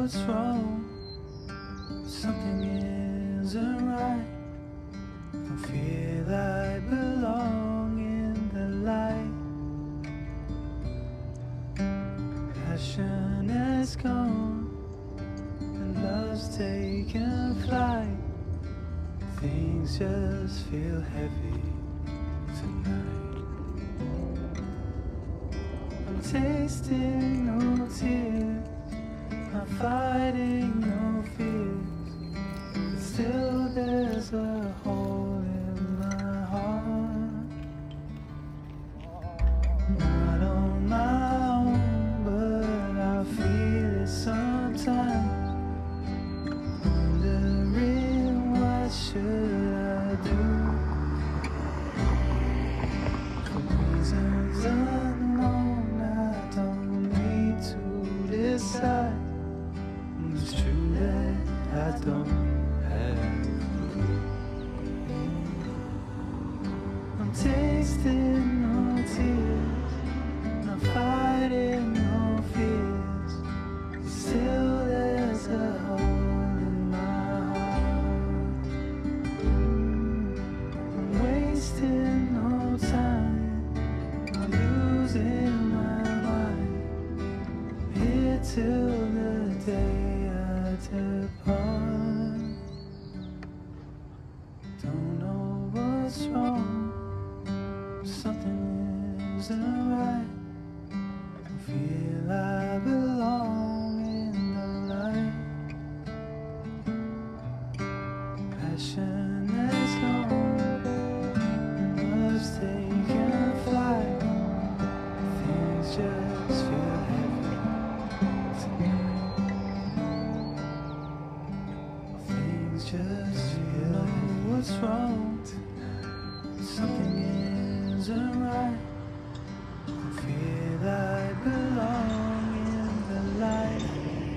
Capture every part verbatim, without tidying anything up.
what's wrong. Something isn't right. I feel I belong in the light. Passion has gone and love's taken flight. Things just feel heavy tonight. I'm tasting no tears, I'm fighting no fears, but still there's a hole in my heart. Not on my own, but I feel it sometimes, wondering what should I do. For reasons unknown, I don't need to decide. It's true that I don't have a clue. I'm tasting no tears, I'm fighting no fears, but still there's a hole in my heart. I'm wasting no time, I'm losing my mind, here till the day I depart. Don't know what's wrong, something isn't right. I feel I belong in the light. Passion has gone and love's taken flight. Things just feel heavy tonight. Things just feel know what's wrong. Something isn't right. I feel I belong in the light.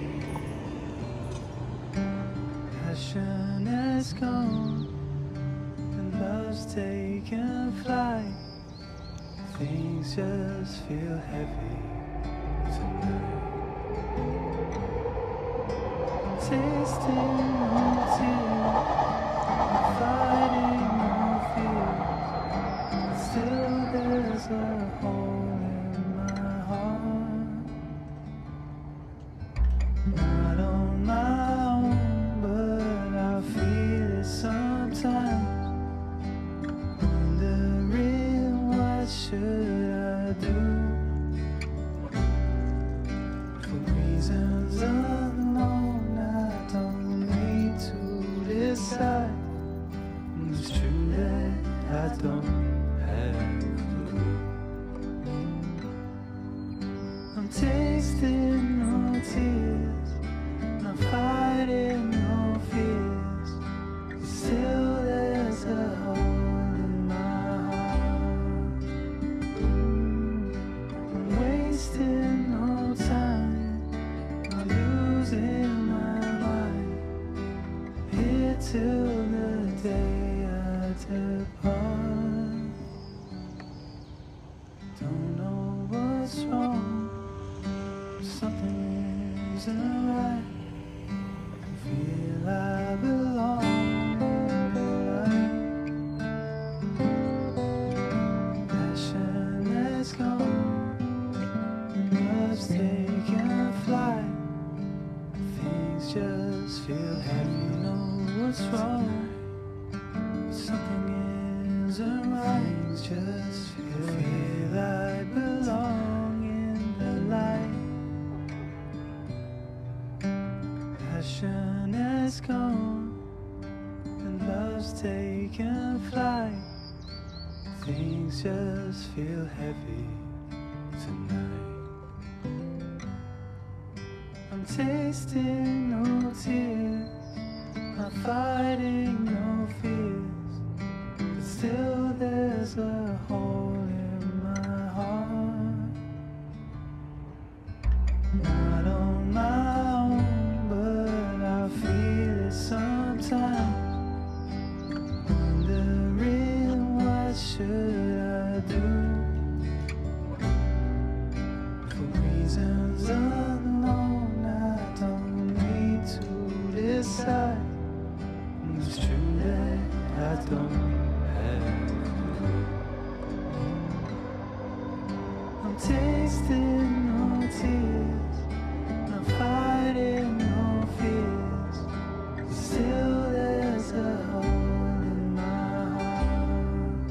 Passion has gone and love's taken flight. Things just feel heavy tonight. I'm tasting no tears, I'm fighting no fears, but still there's a hole in my heart. Not on my own, but I feel it sometimes, wondering what should I do. For reasons unknown, I don't need to decide. It's true that I don't have a clue. I'm tasting no tears, I'm fighting no fears, but still there's a hole in my heart. I'm wasting no time, I'm losing my mind, here till the day I depart. Don't know what's wrong, something isn't right. I feel I belong in the light. Passion has gone and love's taken flight. Things just feel heavy. Know what's wrong, something isn't right. Things just feel, feel I belong in the light. Passion has gone and love's taken flight. Things just feel heavy tonight. I'm tasting no tears, I'm fighting no fears, but still there's a hole in my heart. Not on my own, but I feel it sometimes, wondering what should I do. For reasons unknown, I don't know. inside. It's true that I don't have a clue. I'm tasting no tears, not fighting no fears. Still there's a hole in my heart.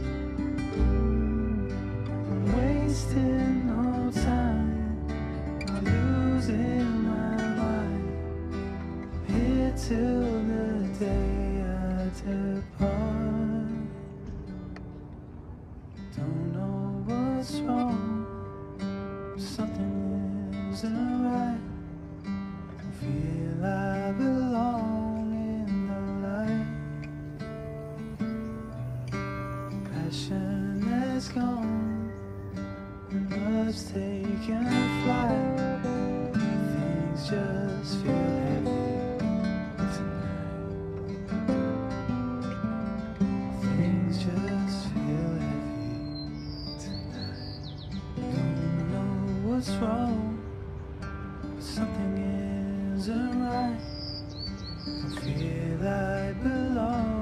I'm wasting no time, not losing my mind. Here till the day I depart. Don't know what's wrong, something isn't right. I feel I belong in the light. Passion has gone, and love's taken flight. Things just feel heavy tonight. Things just feel heavy tonight. Don't know what's wrong, but something isn't right. I feel I belong